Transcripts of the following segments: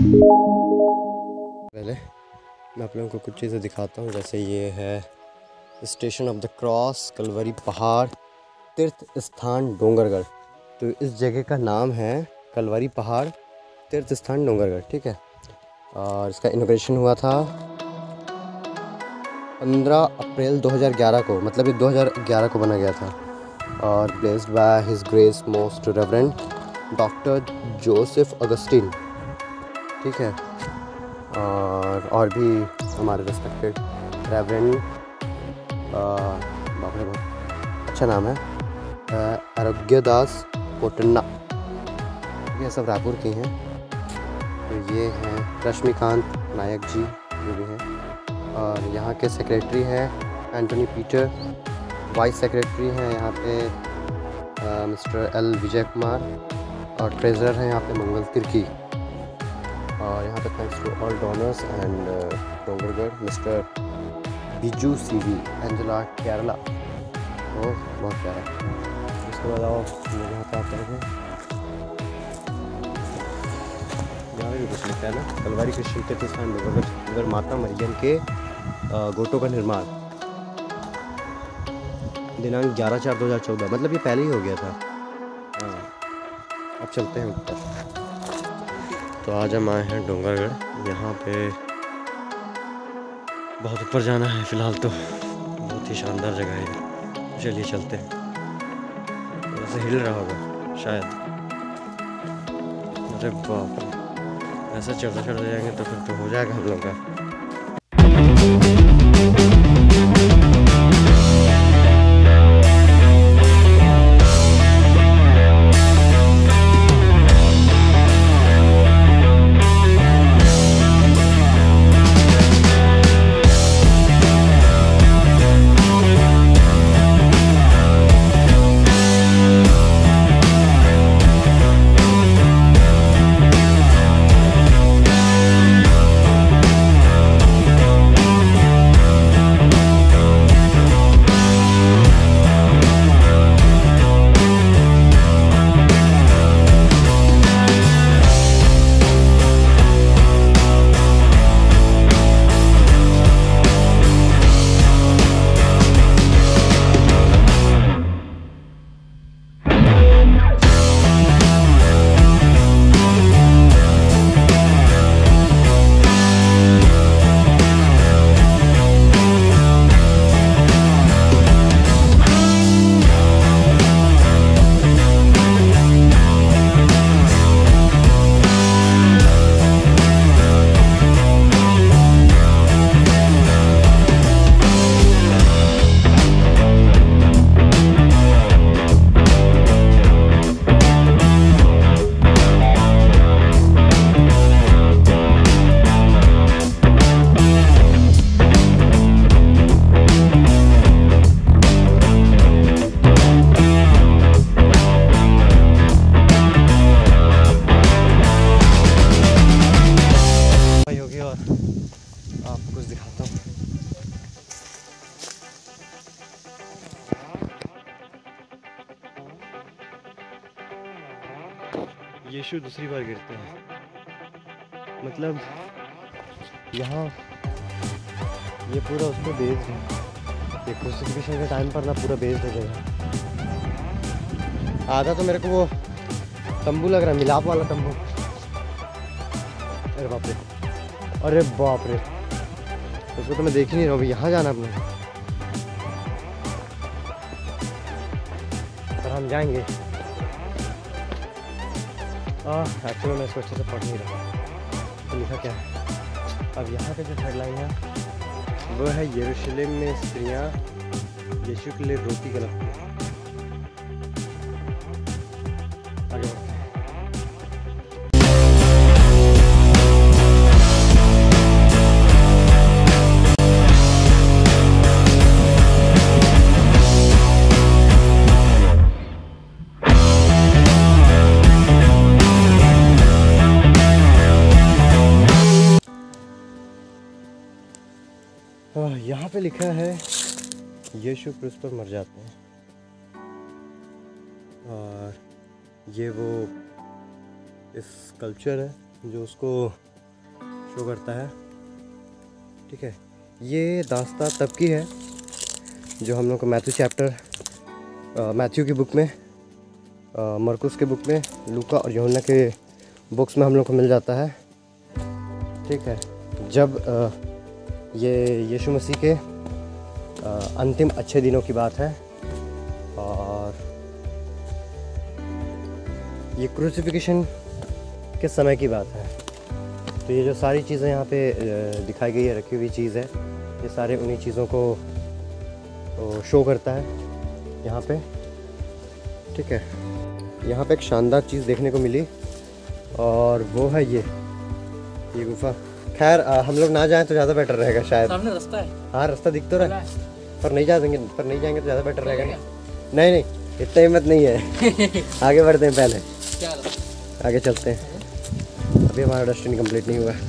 पहले मैं आप लोगों को कुछ चीज़ें दिखाता हूँ। जैसे ये है station of the cross, Calvary पहाड़, तीर्थ स्थान डोंगरगढ़। तो इस जगह का नाम है कलवरी पहाड़ तीर्थ स्थान डोंगरगढ़, ठीक है। और इसका इनॉग्रेशन हुआ था 15 अप्रैल 2011 को, मतलब ये 2011 को बना गया था। और blessed by his grace most reverend doctor Joseph Augustine, ठीक है। और भी हमारे रिस्पेक्टेड रेवरेंड, बाप रे बहुत अच्छा नाम है, आरोग्यदास पोटन्ना, ये सब रायपुर के हैं। तो ये हैं रश्मिकांत नायक जी, जो भी हैं। और यहाँ के सेक्रेटरी हैं एंटोनी पीटर, वाइस सेक्रेटरी हैं यहाँ पे मिस्टर एल विजय कुमार, और ट्रेजरर हैं यहाँ पे मंगल तिर्की। और यहाँ पे thanks to all donors and Dongargarh, mister Biju CV, Angela Kerala, तो बहुत प्यारा। इसके बाद आओ यहाँ पे आते हैं, यहाँ भी कुछ लिखा है ना, कलवारी कृष्ण तीर्थ स्थान डोंगरगढ़, माता मरियम के गोटों का निर्माण, दिनांक 11/4/2014, मतलब ये पहले ही हो गया था। हाँ, अब चलते हैं ऊपर। तो आज हम आए हैं डोंगरगढ़। यहाँ पे बहुत ऊपर जाना है फ़िलहाल, तो बहुत ही शानदार जगह है। चलिए चलते हैं। थोड़ा सा हिल रहा होगा शायद। अरे बाप रे, ऐसा चढ़ते चढ़ते जाएंगे तो फिर तो हो जाएगा हम लोग का। आपको कुछ दिखाता हूँ। यीशु दूसरी बार गिरते हैं, मतलब यहाँ ये पूरा उसमें बेस्ड है। ये क्रूसिफिक्शन के टाइम पर ना पूरा बेस्ड है जगह। आधा तो मेरे को वो तंबू लग रहा है, मिलाप वाला तंबू। अरे बाप रे, अरे बाप रे, उसको तो मैं देख ही नहीं रहा हूँ। अभी यहाँ जाना अपने, पर हम जाएंगे। एक्चुअली मैं इसको अच्छे से पढ़ नहीं रहा तो लिखा क्या है। अब यहाँ पे जो हेडलाइन है वो है यरूशलेम में स्त्रियाँ यीशु के लिए रोटी गलत। आगे बढ़ते हैं। यहाँ पे लिखा है यीशु क्रूस पर मर जाते हैं, और ये वो इस कल्चर है जो उसको शो करता है। ठीक है, ये दास्तां तब की है जो हम लोग को मैथ्यू की बुक में, मरकुस के बुक में, लूका और यूहन्ना के बुक्स में हम लोग को मिल जाता है। ठीक है, जब ये यीशु मसीह के अंतिम अच्छे दिनों की बात है और ये क्रूसिफिकेशन के समय की बात है। तो ये जो सारी चीज़ें यहाँ पे दिखाई गई है, रखी हुई चीज़ है, ये सारे उन्हीं चीज़ों को शो करता है यहाँ पे। ठीक है, यहाँ पे एक शानदार चीज़ देखने को मिली और वो है ये गुफा। खैर हम लोग ना जाएं तो ज़्यादा बेटर रहेगा शायद। सामने रास्ता है। हाँ, रास्ता दिख तो रहा है, पर नहीं जाएंगे तो ज़्यादा बेटर रहेगा। नहीं, इतना हिम्मत नहीं है। आगे बढ़ते हैं, पहले आगे चलते हैं। अभी हमारा डेस्टिनी कंप्लीट नहीं हुआ है।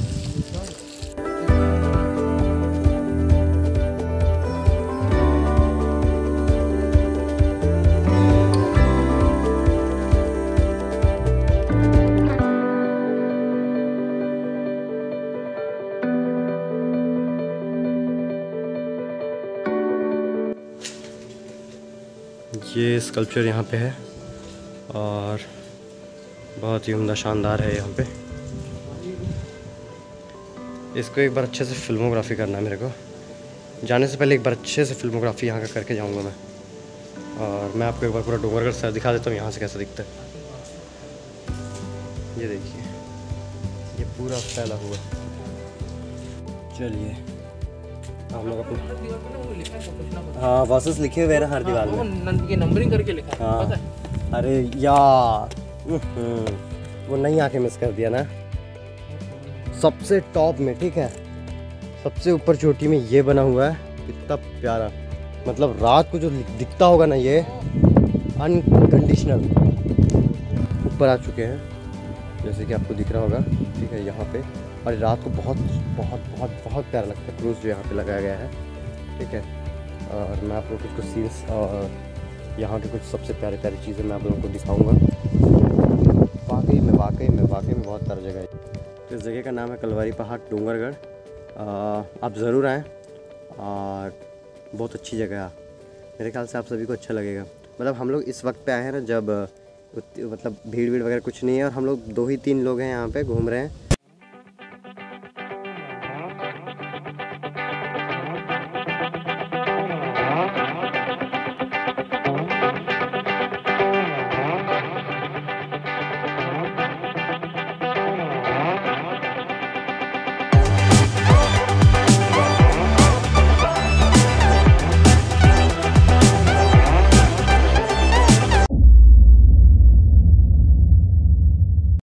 ये स्कल्पचर यहाँ पे है और बहुत ही उम्दा शानदार है यहाँ पे। इसको एक बार अच्छे से फिल्मोग्राफी करना है मेरे को। जाने से पहले एक बार अच्छे से फिल्मोग्राफी यहाँ का करके जाऊँगा मैं। और मैं आपको एक बार पूरा डोंगरगढ़ शहर दिखा देता हूँ यहाँ से कैसा दिखता है। ये देखिए, ये पूरा फैला हुआ। चलिए हम लोग अपने, हाँ वर्सेस लिखे हुए हैं हर दीवार में, ये नंबरिंग करके लिखा है। हाँ। पता है? अरे यार वो नहीं आके मिस कर दिया ना। सबसे टॉप में, ठीक है, सबसे ऊपर चोटी में ये बना हुआ है, कितना प्यारा। मतलब रात को जो दिखता होगा ना, ये अनकंडीशनल। ऊपर आ चुके हैं जैसे कि आपको दिख रहा होगा। ठीक है, यहाँ पे, और रात को बहुत बहुत बहुत बहुत प्यारा लगता है क्रूज जो यहाँ पे लगाया गया है। ठीक है, और मैं आप लोग को कुछ सीन्स और यहाँ के कुछ सबसे प्यारे प्यारी चीज़ें मैं आप लोगों को दिखाऊंगा। वाकई में बहुत प्यारी जगह है। तो इस जगह का नाम है कलवारी पहाड़, डोंगरगढ़। आप ज़रूर आएँ और बहुत अच्छी जगह है। मेरे ख्याल से आप सभी को अच्छा लगेगा। मतलब हम लोग इस वक्त पे आए हैं ना, जब मतलब भीड़ वगैरह कुछ नहीं है, और हम लोग 2 ही 3 लोग हैं यहाँ पे घूम रहे हैं।